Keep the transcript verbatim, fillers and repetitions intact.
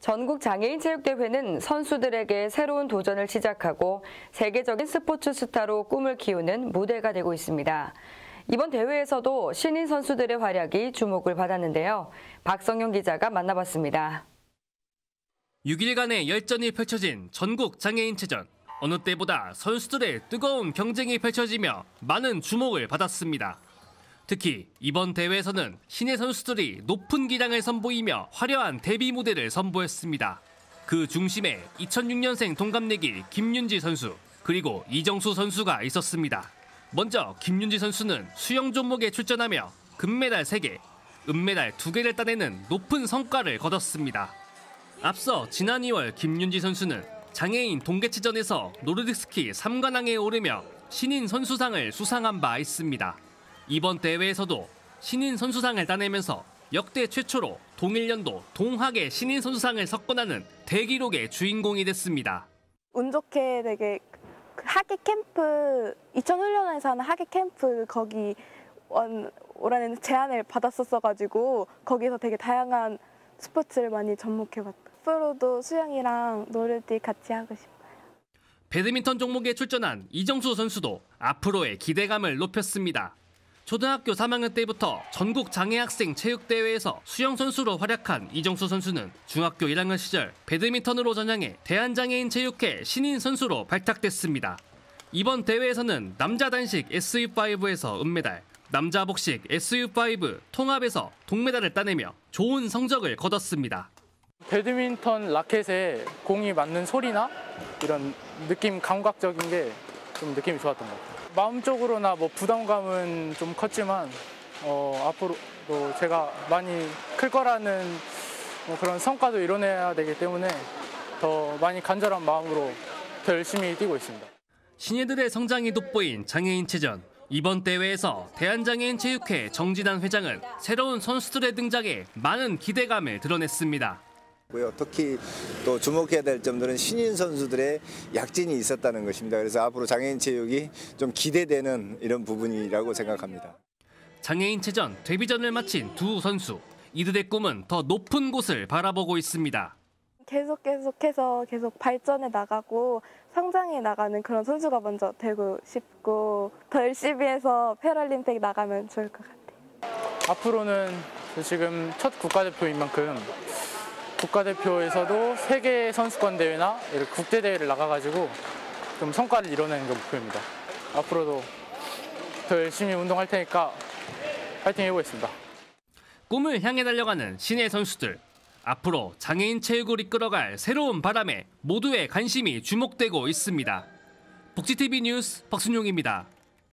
전국장애인체육대회는 선수들에게 새로운 도전을 시작하고 세계적인 스포츠 스타로 꿈을 키우는 무대가 되고 있습니다. 이번 대회에서도 신인 선수들의 활약이 주목을 받았는데요. 박성용 기자가 만나봤습니다. 육 일간의 열전이 펼쳐진 전국장애인체전. 어느 때보다 선수들의 뜨거운 경쟁이 펼쳐지며 많은 주목을 받았습니다. 특히 이번 대회에서는 신예 선수들이 높은 기량을 선보이며 화려한 데뷔 무대를 선보였습니다. 그 중심에 이천육 년생 동갑내기 김윤지 선수, 그리고 이정수 선수가 있었습니다. 먼저 김윤지 선수는 수영 종목에 출전하며 금메달 세 개, 은메달 두 개를 따내는 높은 성과를 거뒀습니다. 앞서 지난 이월 김윤지 선수는 장애인 동계체전에서 노르딕스키 삼 관왕에 오르며 신인 선수상을 수상한 바 있습니다. 이번 대회에서도 신인 선수상을 따내면서 역대 최초로 동일년도 동학의 신인 선수상을 석권하는 대기록의 주인공이 됐습니다. 운 좋게 되게 하계 캠프, 이천훈련에서 하는 하계 캠프 거기 올해는 제안을 받았었어가지고 거기서 되게 다양한 스포츠를 많이 접목해봤다. 앞으로도 수영이랑 노르딕 같이 하고 싶어요. 배드민턴 종목에 출전한 이정수 선수도 앞으로의 기대감을 높였습니다. 초등학교 삼 학년 때부터 전국 장애학생 체육대회에서 수영 선수로 활약한 이정수 선수는 중학교 일 학년 시절 배드민턴으로 전향해 대한장애인 체육회 신인 선수로 발탁됐습니다. 이번 대회에서는 남자 단식 에스유 파이브에서 은메달, 남자 복식 에스유 파이브 통합에서 동메달을 따내며 좋은 성적을 거뒀습니다. 배드민턴 라켓에 공이 맞는 소리나 이런 느낌, 감각적인 게 좀 느낌이 좋았던 것 같아요. 마음적으로나 뭐 부담감은 좀 컸지만 어, 앞으로도 제가 많이 클 거라는 뭐 그런 성과도 이뤄내야 되기 때문에 더 많이 간절한 마음으로 더 열심히 뛰고 있습니다. 신예들의 성장이 돋보인 장애인체전. 이번 대회에서 대한장애인체육회 정진환 회장은 새로운 선수들의 등장에 많은 기대감을 드러냈습니다. 특히 또 주목해야 될 점들은 신인 선수들의 약진이 있었다는 것입니다. 그래서 앞으로 장애인 체육이 좀 기대되는 이런 부분이라고 생각합니다. 장애인체전 데뷔전을 마친 두 선수. 이들의 꿈은 더 높은 곳을 바라보고 있습니다. 계속 계속해서 계속 발전해 나가고 성장해 나가는 그런 선수가 먼저 되고 싶고 더 열심히 해서 패럴림픽 나가면 좋을 것 같아요. 앞으로는 지금 첫 국가대표인 만큼 국가대표에서도 세계 선수권 대회나 국제 대회를 나가가지고 좀 성과를 이뤄내는 게 목표입니다. 앞으로도 더 열심히 운동할 테니까 파이팅 해보겠습니다. 꿈을 향해 달려가는 신예 선수들. 앞으로 장애인 체육을 이끌어갈 새로운 바람에 모두의 관심이 주목되고 있습니다. 복지티비 뉴스 박순용입니다.